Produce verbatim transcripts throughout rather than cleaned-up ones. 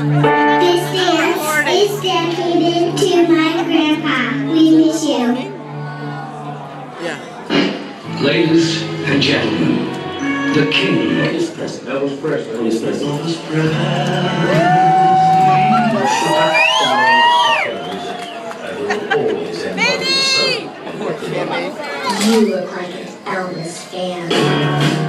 This dance is dedicated to my grandpa. We miss you. Yeah. Ladies and gentlemen, the king. Elvis Presley. Elvis Presley. Elvis Presley. Elvis Presley. You look like an Elvis fan.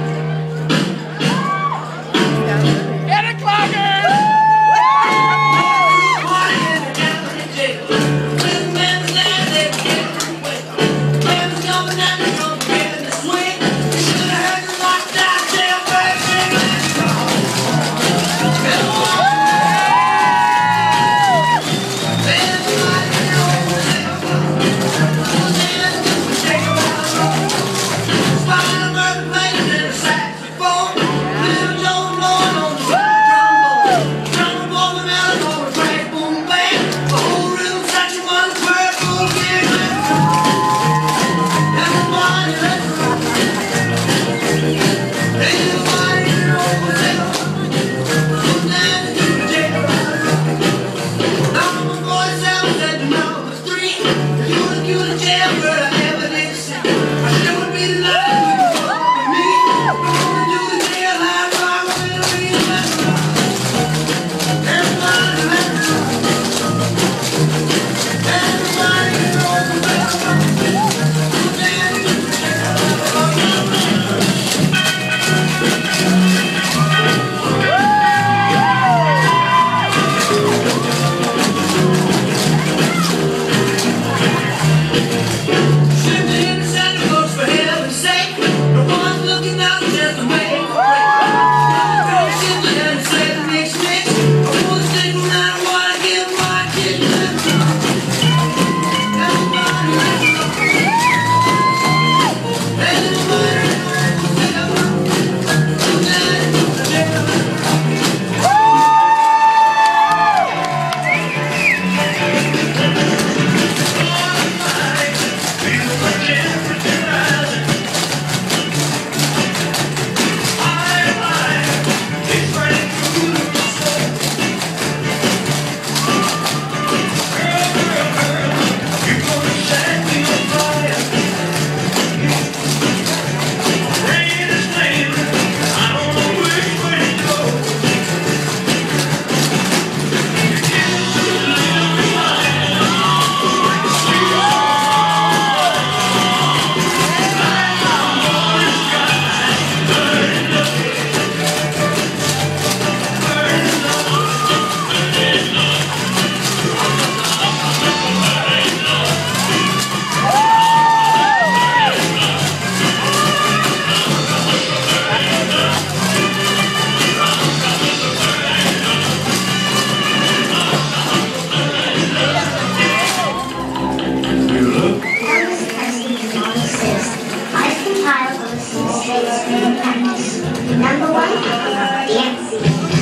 Number one, dancing.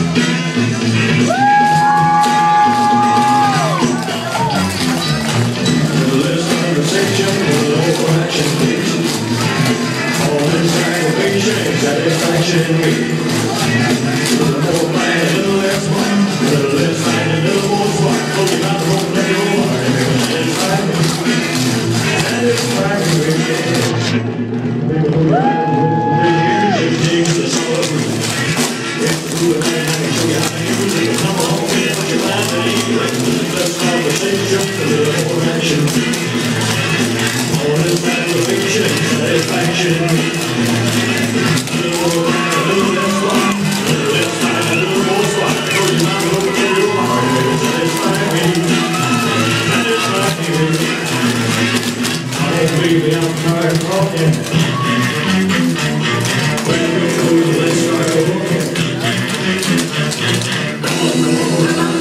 Less conversation, more action, please. All this aggravation, satisfaction, please. A little more fight, a little less fun. A little less fight, a little more smart. Oh, you got to roll play your heart. Satisfy me. Satisfy me. Things are so ugly. If you were there, I can show you how to use it. Come on, get what you like to eat. Less conversation, a little more action. All this aggravation, satisfaction. A little more right, a little less fun. A little less time, a little more spot. So you might go to your heart. Satisfy me. Satisfy me. Oh, baby, I'm tired of talking. Let's start again. Come on, come on.